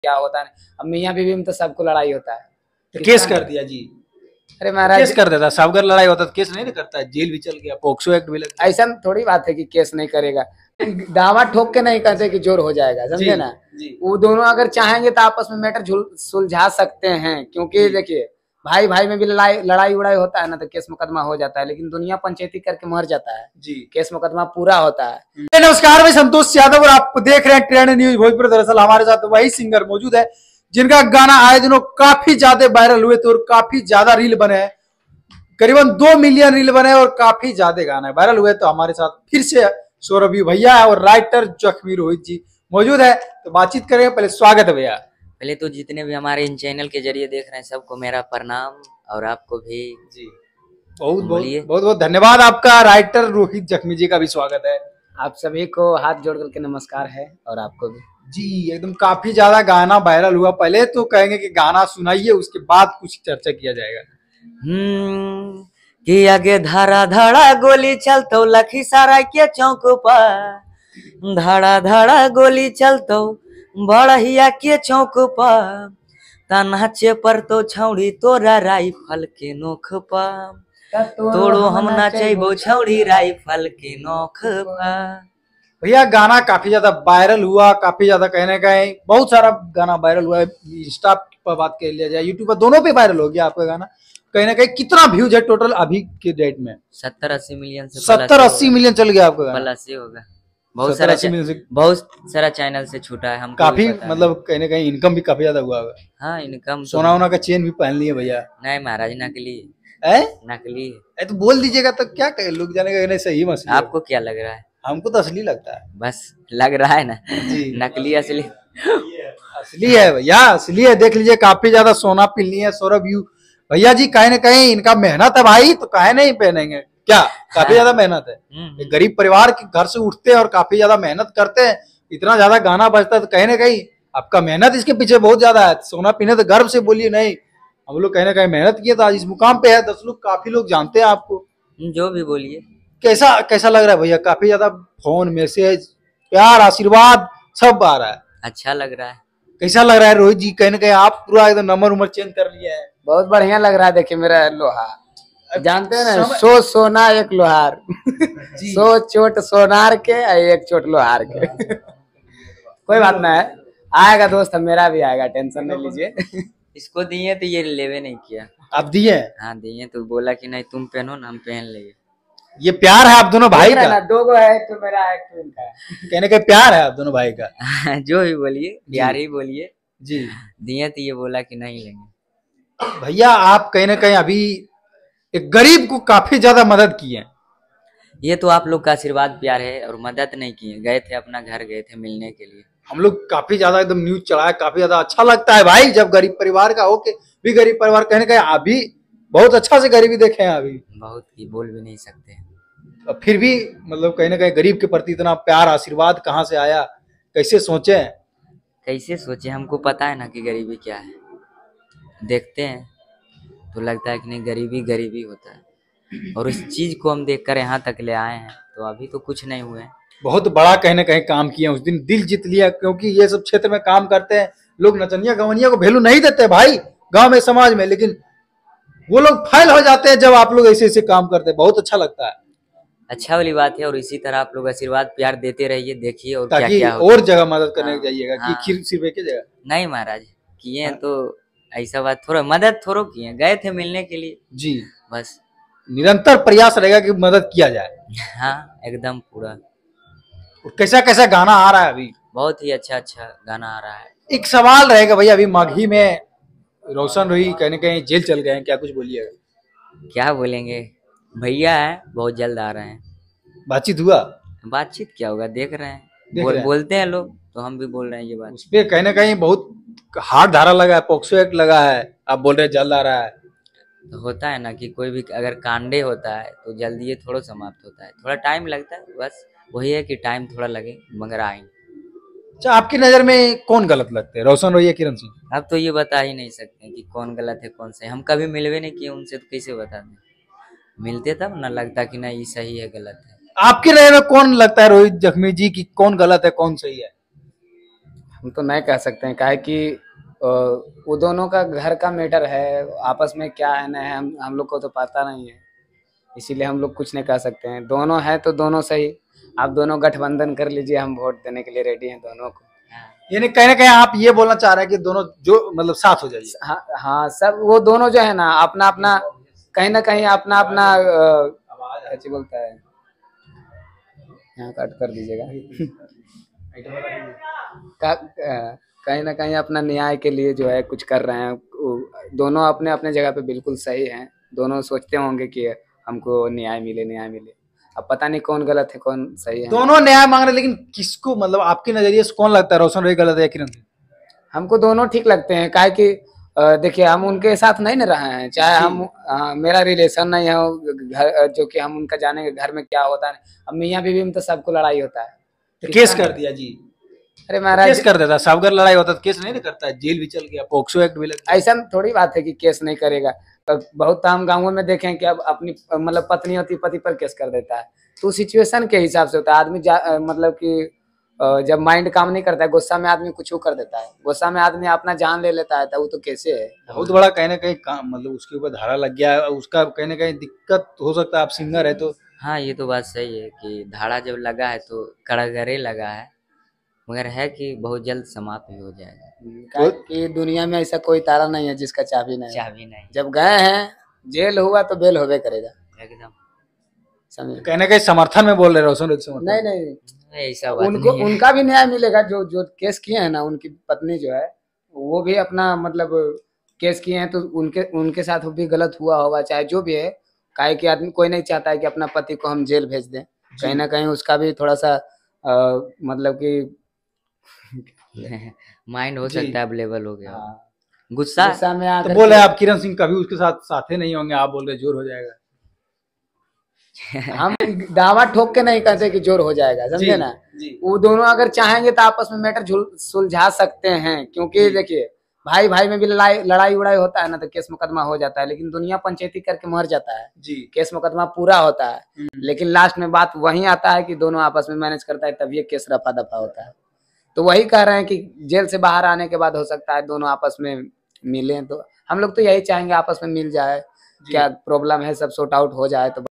क्या होता है। अब मियाँ बीवी में तो सबको लड़ाई होता है। तो केस कर दिया जी। अरे महाराज, केस कर देता, सब अगर लड़ाई होता तो केस नहीं करता, जेल भी चल गया, पोक्सो एक्ट भी लग गया। ऐसा थोड़ी बात है कि केस नहीं करेगा। दावा ठोक के नहीं कहते कि जोर हो जाएगा, समझे ना। वो दोनों अगर चाहेंगे तो आपस में मैटर सुलझा सकते हैं, क्योंकि देखिए भाई भाई में भी लड़ाई उड़ाई होता है ना, तो केस मुकदमा हो जाता है, लेकिन दुनिया पंचायती करके मर जाता है जी, केस मुकदमा पूरा होता है। नमस्कार, मैं संतोष यादव और आप देख रहे हैं ट्रेंड न्यूज भोजपुर। दरअसल हमारे साथ वही सिंगर मौजूद है जिनका गाना आए दिनों काफी ज्यादा वायरल हुए थे और काफी ज्यादा रील बने हैं, करीबन 2 मिलियन रील बने और काफी ज्यादा गाना वायरल हुए। तो हमारे साथ फिर से सौरभ भैया है और राइटर जख्मी रोहित जी मौजूद है, तो बातचीत करेंगे। पहले स्वागत है भैया। पहले तो जितने भी हमारे इन चैनल के जरिए देख रहे हैं सबको मेरा प्रणाम, और आपको भी जी बहुत बहुत धन्यवाद आपका। राइटर रोहित जख्मी जी का भी स्वागत है। आप सभी को हाथ जोड़ करके नमस्कार है, और आपको भी जी। एकदम काफी ज्यादा गाना वायरल हुआ, पहले तो कहेंगे कि गाना सुनाइए, उसके बाद कुछ चर्चा किया जाएगा। कि आगे धारा धारा गोली चलतो लखीसराय के चौक पर, धारा धारा गोली चलतो बड़हिया के चौक पर, तनाचे पर तो छौड़ी तोरा राइफल के नोख पर, तोड़ो हम नाचेबो छौड़ी राइफल के नोख पर। भैया गाना काफी ज्यादा वायरल हुआ, काफी ज्यादा कहने का है, बहुत सारा गाना वायरल हुआ है। इंस्टा पर बात कर लिया जाए, यूट्यूब पर, दोनों पे वायरल हो गया आपका गाना। कहीं ना कहीं कितना व्यूज है टोटल अभी के डेट में? 70-80 मिलियन से 70-80 मिलियन चल गया आपका गाना। प्लस ही होगा। बहुत सारा चैनल से छूटा है हम काफी, मतलब कहीं ना कहीं इनकम भी काफी ज्यादा हुआ होगा। हाँ, इनकम। सोना वोना का चेन भी पहन लिए भैया? नहीं महाराज, नकली है। नकली है तो बोल दीजिएगा तो क्या कहे, लोग जानेगा नहीं सही मसला। आपको क्या लग रहा है? हमको तो असली लगता है। बस लग रहा है ना जी। नकली असली असली है भैया, असली है। देख लीजिए काफी ज्यादा सोना पहन लिए है सौरभ भैया जी। कहीं ना कहीं इनका मेहनत है भाई, तो काहे नहीं पहनेंगे क्या? काफी ज्यादा मेहनत है। गरीब परिवार के घर से उठते हैं और काफी ज्यादा मेहनत करते हैं, इतना ज्यादा गाना बजता है, तो कहीं ना कहीं आपका मेहनत इसके पीछे बहुत ज्यादा है। सोना पीने तो गर्व से बोलिए नहीं, हम लोग कहीं ना कहीं मेहनत किए तो आज इस मुकाम पे है। 10 लोग, काफी लोग जानते हैं आपको। जो भी बोलिए। कैसा लग रहा है भैया? काफी ज्यादा फोन, मैसेज, प्यार, आशीर्वाद सब आ रहा है। अच्छा लग रहा है। कैसा लग रहा है रोहित जी? कहीं ना कहीं आप पूरा एकदम नंबर उम्र चेंज कर लिए हैं। बहुत बढ़िया लग रहा है। देखिए मेरा लोहार, जानते हैं ना, 100 सोना 1 लोहार 100 चोट सोनार के, 1 चोट लोहार के। कोई बात ना है, आएगा दोस्त, मेरा भी आएगा, टेंशन नहीं लीजिए। इसको दिए तो ये लेवे नहीं किया। आप दिए? हाँ दिए, तो बोला कि नहीं तुम पहनो ना, हम पहन लेंगे। ये प्यार है आप दोनों भाई का? 2 गो है, तो मेरा है, तो इनका है। कहने का प्यार है आप दोनों भाई का। जो भी बोलिए, प्यार ही बोलिए जी। दिए तो ये बोला कि नहीं लेंगे। भैया आप कहीं ना कहीं अभी एक गरीब को काफी ज्यादा मदद की है। ये तो आप लोग का आशीर्वाद प्यार है, और मदद नहीं किए, गए थे अपना घर गए थे मिलने के लिए। हम लोग काफी ज्यादा एकदम न्यूज चढ़ाया, काफी ज्यादा अच्छा लगता है भाई जब गरीब परिवार का हो के भी गरीब परिवार कहने का अभी बहुत अच्छा से गरीबी देखे हैं अभी। बहुत ही बोल भी नहीं सकते। फिर भी मतलब कहीं ना कहीं गरीब के प्रति इतना प्यार, आशीर्वाद कहाँ से आया, कैसे सोचे? कैसे सोचे, हमको पता है ना कि गरीबी क्या है। देखते हैं तो लगता है कि नहीं, गरीबी गरीबी होता है, और इस चीज को हम देखकर यहाँ तक ले आए हैं, तो अभी तो कुछ नहीं हुए। बहुत बड़ा कहीं ना कहीं काम किया, उस दिन दिल जीत लिया, क्योंकि ये सब क्षेत्र में काम करते हैं लोग, नचनिया गवनिया को वैल्यू नहीं देते भाई गांव में, समाज में, लेकिन वो लोग फाइल हो जाते हैं जब आप लोग ऐसे ऐसे काम करते हैं। बहुत अच्छा लगता है। अच्छा वाली बात है, और इसी तरह आप लोग आशीर्वाद प्यार देते रहिए, देखिए और क्या क्या और जगह मदद करने जाइएगा। कि सिर्फ एक जगह नहीं महाराज, किए तो ऐसा बात थोड़ा, मदद थोड़ा किए, गए थे मिलने के लिए जी। बस निरंतर प्रयास रहेगा कि मदद किया जाए। हाँ एकदम पूरा। कैसा गाना आ रहा है अभी? बहुत ही अच्छा गाना आ रहा है। एक सवाल रहेगा भैया, अभी माघी में रोशन रोही कहीं ना कहीं जेल चल गए हैं, क्या कुछ बोलिएगा? क्या बोलेंगे, भैया है, बहुत जल्द आ रहे हैं। बातचीत हुआ? बातचीत क्या होगा, देख रहे हैं, बोलते हैं लोग, तो हम भी बोल रहे हैं ये बात। उसपे कहीं ना कहीं बहुत हार्ड धारा लगा है, पोक्सो एक्ट लगा है, आप बोल रहे हैं जल्द आ रहा है। तो होता है ना कि कोई भी अगर कांडे होता है तो जल्दी ये थोड़ा समाप्त होता है, थोड़ा टाइम लगता है, बस वही है कि टाइम थोड़ा लगे, मगर आएंगे। अच्छा, आपकी नजर में कौन गलत लगते हैं, रोशन रोही या किरण सिंह? अब तो ये बता ही नहीं सकते कि कौन गलत है कौन सही, हम कभी मिलवे नहीं किए उनसे, तो कैसे बता दें? मिलते तब ना लगता कि नहीं सही है गलत है। आपकी नजर में कौन लगता है रोहित जख्मी जी की, कौन गलत है कौन सही है? हम तो नहीं कह सकते हैं, काहे कि वो दोनों का घर का मैटर है, आपस में क्या है ना है हम लोग को तो पता नहीं है, इसीलिए हम लोग कुछ नहीं कह सकते हैं। दोनों हैं तो दोनों सही, आप दोनों गठबंधन कर लीजिए, हम वोट देने के लिए रेडी हैं दोनों को। यानी कहीं ना कहीं आप ये बोलना चाह रहे हैं कि दोनों जो मतलब साथ हो जाइए। हाँ हाँ, सब वो दोनों जो है ना अपना अपना कहीं ना कहीं अपना अपना क्या बोलता है, यहाँ कट कर दीजिएगा कहीं ना कहीं अपना न्याय के लिए जो है कुछ कर रहे हैं। दोनों अपने अपने जगह पे बिल्कुल सही हैं, दोनों सोचते होंगे कि हमको न्याय मिले न्याय मिले। अब पता नहीं कौन गलत है कौन सही है। दोनों न्याय मांग रहे, लेकिन किसको मतलब आपके नजरिए से कौन लगता है, रोशन रॉय गलत है या किरण सिंह? हमको दोनों ठीक लगते हैं, काहे कि देखिए हम उनके साथ नहीं न रहे हैं, चाहे हम मेरा रिलेशन नहीं है घर, जो कि हम उनका जानेंगे घर में क्या होता है। अब मियाँ बीवी में तो सबको लड़ाई होता है, तो केस कर दिया जी। अरे महाराज केस कर देता, सब घर लड़ाई होता तो केस नहीं करता है, जेल भी चल गया, पोक्सो एक्ट भी लग गया। ऐसा थोड़ी बात है कि केस नहीं करेगा। बहुत हम गाँवों में देखें कि अब अपनी मतलब पत्नी होती पति पर केस कर देता है, तो सिचुएशन के हिसाब से होता है। आदमी मतलब कि जब माइंड काम नहीं करता है, गुस्सा में आदमी कुछ कर देता है, गुस्सा में आदमी अपना जान ले लेता है, तो वो तो कैसे है। बहुत बड़ा कहीं ना कहीं काम, मतलब उसके ऊपर धारा लग गया है, उसका कहीं ना कहीं दिक्कत हो सकता है। आप सिंगर है तो हाँ, ये तो बात सही है कि धाड़ा जब लगा है तो कड़गरे लगा है, मगर है कि बहुत जल्द समाप्त भी हो जाएगा। कि दुनिया में ऐसा कोई तारा नहीं है जिसका चाबी नहीं है। चाबी नहीं, जब गए हैं जेल हुआ तो बेल होवे करेगा, एकदम समझे। कहीं ना कहीं समर्थन में बोल रहे रोशन रॉय के समर्थन। नहीं नहीं, ऐसा बात उनको नहीं है। उनका भी न्याय मिलेगा। जो जो केस किए हैं ना, उनकी पत्नी जो है वो भी अपना मतलब केस किए हैं, तो उनके उनके साथ भी गलत हुआ होगा, चाहे जो भी है। काहे कि आदमी कोई नहीं चाहता है कि अपना पति को हम जेल भेज दें, कहीं ना कहीं उसका भी थोड़ा सा मतलब कि माइंड हो सकता है अब लेवल हो गया, हाँ, गुस्सा। गुस्सा में तो आकर बोले आप किरण सिंह कभी उसके साथ साथे नहीं होंगे, आप बोल रहे जोर हो जाएगा। हम दावा ठोक के नहीं कहते कि जोर हो जाएगा, समझे ना। वो दोनों अगर चाहेंगे तो आपस में मैटर सुलझा सकते हैं, क्योंकि देखिए भाई भाई में भी लड़ाई उड़ाई होता है ना, तो केस मुकदमा हो जाता है, लेकिन दुनिया पंचायती करके मर जाता है जी। केस मुकदमा पूरा होता है, लेकिन लास्ट में बात वही आता है कि दोनों आपस में मैनेज करता है, तब ये केस रफा दफा होता है। तो वही कह रहे हैं कि जेल से बाहर आने के बाद हो सकता है दोनों आपस में मिले, तो हम लोग तो यही चाहेंगे आपस में मिल जाए, क्या प्रॉब्लम है सब सॉर्ट आउट हो जाए तो